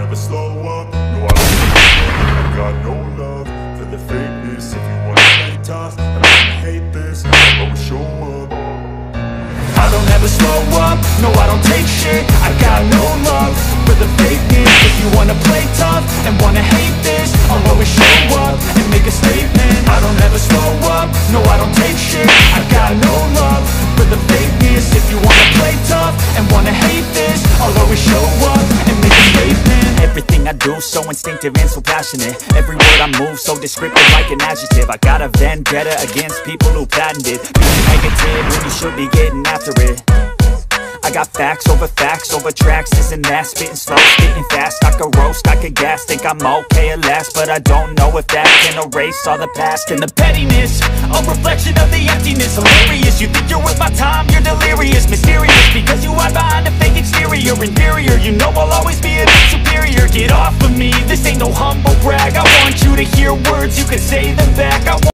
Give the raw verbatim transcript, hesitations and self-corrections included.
never slow up. No, I don't think I got no love for the fakeness. If you wanna play tough, I'm gonna hate this. I'll always show up. I don't ever slow up, no I don't take shit. I got no love for the fakeness. If you wanna play tough and wanna hate this, I'll always show up and make a statement. I don't ever slow up, no I don't take shit. I got no love for the fakeness. If you wanna play tough and wanna hate this, I'll always show up and make a statement. Everything I do so instinctive and so passionate. Every word I move so descriptive like an adjective. I got a vendetta against people who patented being negative when you should be getting after it. I got facts over facts over tracks, this and that. Spitting slow, spitting fast, I could roast, I could gas. Think I'm okay at last, but I don't know if that can erase all the past. And the pettiness, a reflection of the emptiness. Hilarious, you think you're worth my time, you're delirious. Mysterious, because you hide behind a fake exterior. Inferior, you know I'll always be a bit superior. Get off of me, this ain't no humble brag. I want you to hear words, you can say them back. I want